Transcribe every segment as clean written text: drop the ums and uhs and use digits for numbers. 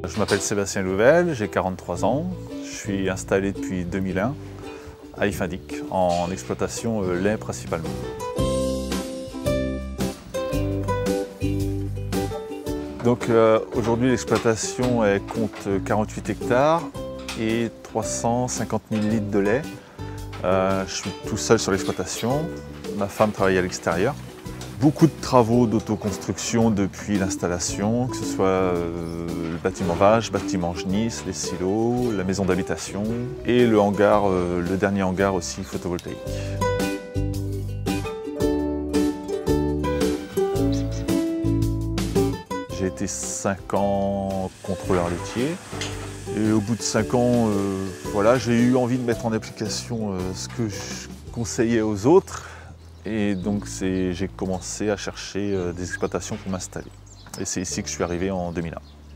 Je m'appelle Sébastien Louvel, j'ai 43 ans. Je suis installé depuis 2001 à Ifindic, en exploitation lait principalement. Donc aujourd'hui l'exploitation compte 48 hectares et 350 000 litres de lait. Je suis tout seul sur l'exploitation, ma femme travaille à l'extérieur. Beaucoup de travaux d'autoconstruction depuis l'installation, que ce soit le bâtiment vache, bâtiment genisse, les silos, la maison d'habitation et le hangar, le dernier hangar aussi photovoltaïque. J'ai été 5 ans contrôleur laitier et au bout de 5 ans, voilà, j'ai eu envie de mettre en application ce que je conseillais aux autres. Et donc j'ai commencé à chercher des exploitations pour m'installer. Et c'est ici que je suis arrivé en 2001.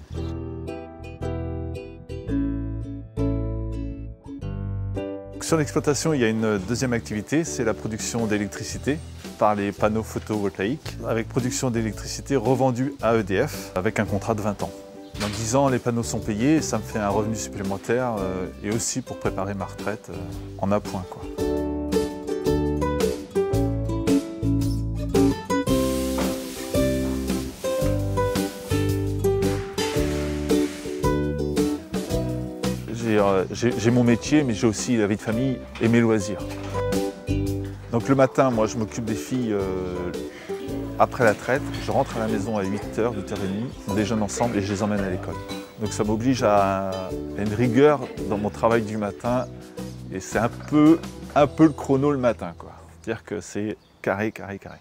Sur l'exploitation, il y a une deuxième activité, c'est la production d'électricité par les panneaux photovoltaïques, avec production d'électricité revendue à EDF avec un contrat de 20 ans. Dans 10 ans, les panneaux sont payés et ça me fait un revenu supplémentaire et aussi pour préparer ma retraite en appoint, quoi. J'ai mon métier, mais j'ai aussi la vie de famille et mes loisirs. Donc le matin, moi, je m'occupe des filles après la traite. Je rentre à la maison à 8h, 8h30. On déjeune ensemble et je les emmène à l'école. Donc ça m'oblige à une rigueur dans mon travail du matin. Et c'est un peu le chrono le matin, quoi. C'est-à-dire que c'est carré, carré, carré.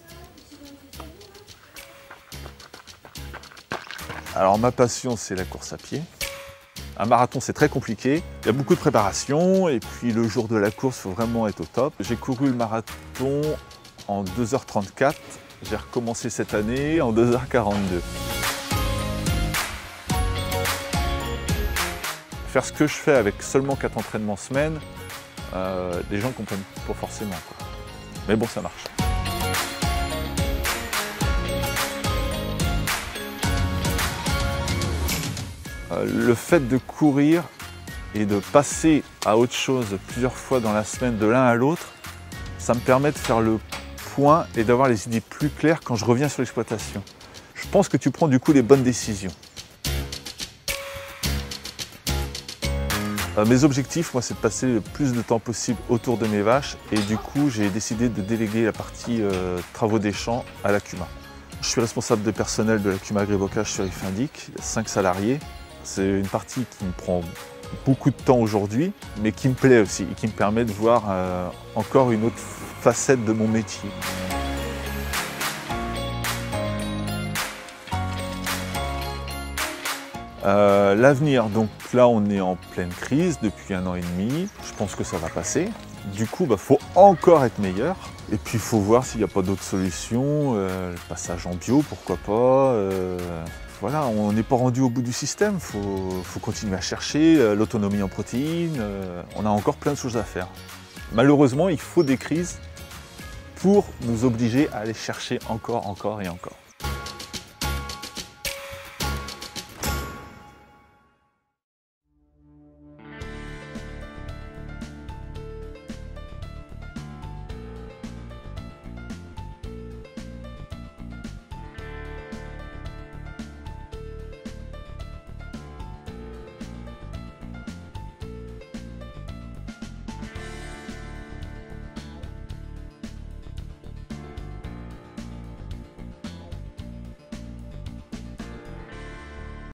Alors ma passion, c'est la course à pied. Un marathon, c'est très compliqué, il y a beaucoup de préparation et puis le jour de la course, il faut vraiment être au top. J'ai couru le marathon en 2h34, j'ai recommencé cette année en 2h42. Faire ce que je fais avec seulement 4 entraînements semaine, les gens ne comprennent pas forcément, quoi. Mais bon, ça marche. Le fait de courir et de passer à autre chose plusieurs fois dans la semaine de l'un à l'autre, ça me permet de faire le point et d'avoir les idées plus claires quand je reviens sur l'exploitation. Je pense que tu prends du coup les bonnes décisions. Mes objectifs, moi, c'est de passer le plus de temps possible autour de mes vaches et du coup, j'ai décidé de déléguer la partie travaux des champs à la CUMA. Je suis responsable de personnel de la CUMA Agribocage sur Ifindic, 5 salariés. C'est une partie qui me prend beaucoup de temps aujourd'hui, mais qui me plaît aussi et qui me permet de voir encore une autre facette de mon métier. L'avenir, donc là on est en pleine crise depuis 1 an et demi, je pense que ça va passer. Du coup, faut encore être meilleur. Et puis il faut voir s'il n'y a pas d'autres solutions, le passage en bio, pourquoi pas. Voilà, on n'est pas rendu au bout du système, faut continuer à chercher, l'autonomie en protéines, on a encore plein de choses à faire. Malheureusement, il faut des crises pour nous obliger à aller chercher encore et encore.